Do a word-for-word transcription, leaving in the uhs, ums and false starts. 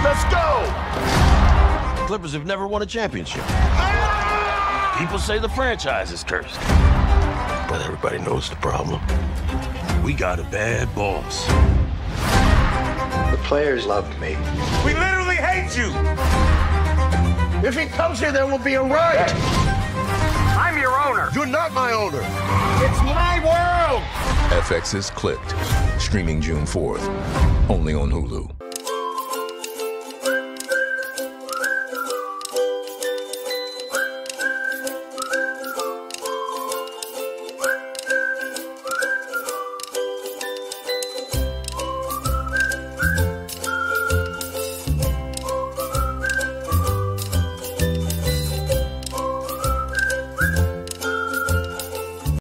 Let's go! The Clippers have never won a championship. People say the franchise is cursed. But everybody knows the problem. We got a bad boss. The players loved me. We literally hate you! If he comes here, there will be a riot! I'm your owner. You're not my owner. It's my world! F X's Clipped, streaming June fourth, only on Hulu.